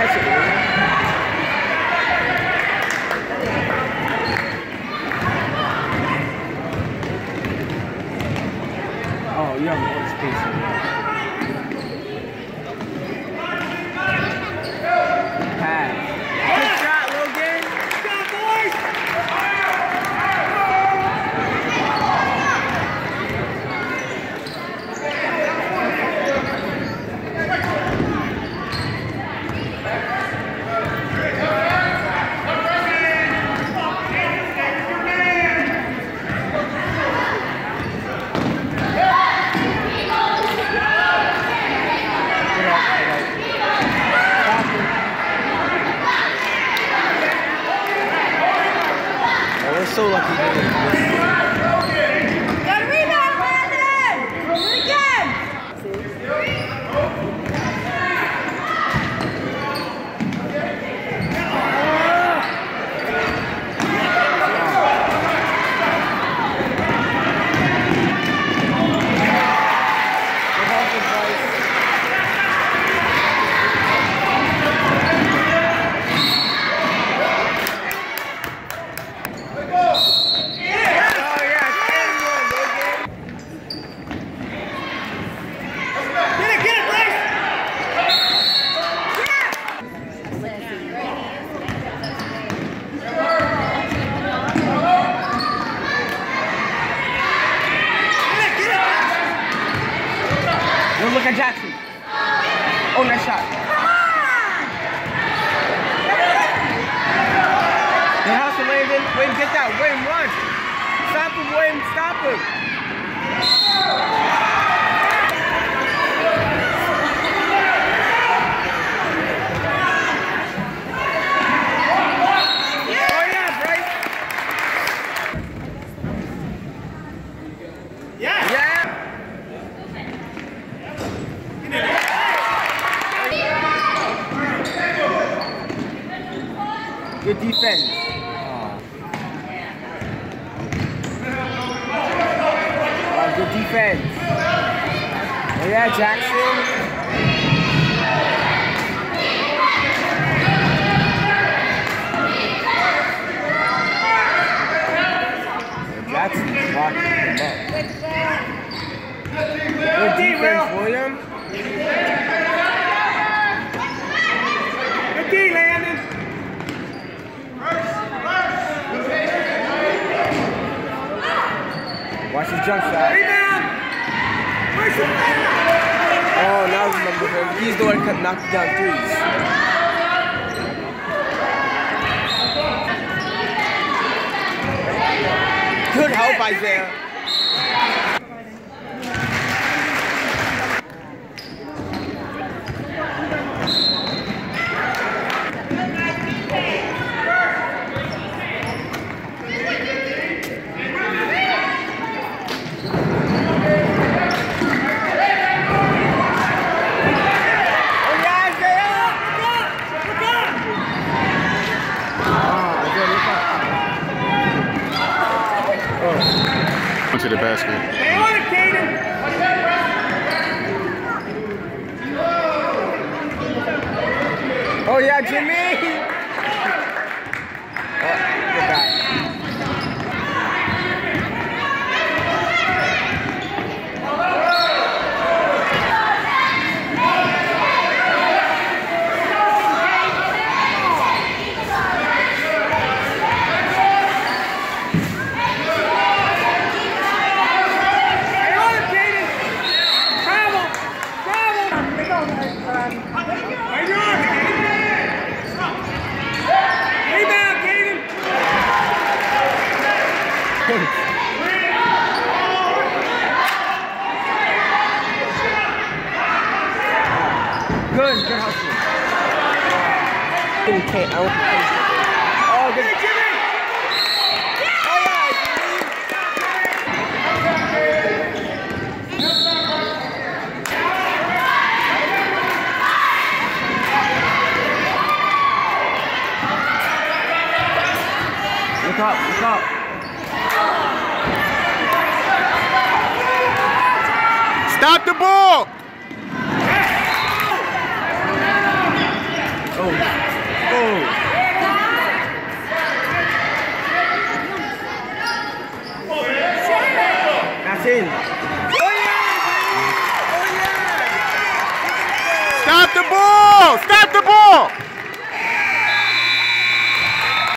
Oh, you have more space in there. Pass. Good shot, Logan. Good shot, boys. So lucky. Got a rebound, Brandon! Do it again! Look at Jackson. Oh, nice shot. Good hustle, Landon. Wayne, get that. Wayne, run. Stop him, Wayne. Stop him. Oh, yeah, Bryce. Yeah. Yeah. Good defense. Good defense. Oh yeah, Jackson. Jackson's locking him up. Good defense, William. Good D, Landon. Watch his jump shot. Rebound! Oh, now I remember him. He's the one who knocked down threes. Good help, Isaiah. To the basket. Oh yeah, Jimmy! Good back. Good hustle. Oh, good. Jimmy! Oh, yeah, Look up, look up. Stop the ball! Oh, ball! Stop the ball!